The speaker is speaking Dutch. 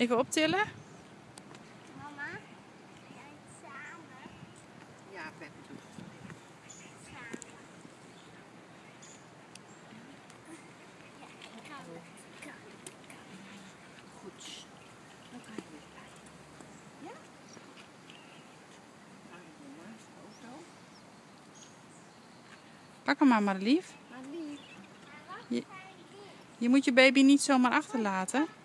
Even optillen. Mama, jij het samen? Ja, Peppe doet het. Samen. Ja, ik kan het. Goed. Dan kan je weer bij. Ja? Nou, je mama's auto. Pak hem maar, lief. Maar lief. Maar wat zijn die? Je moet je baby niet zomaar achterlaten.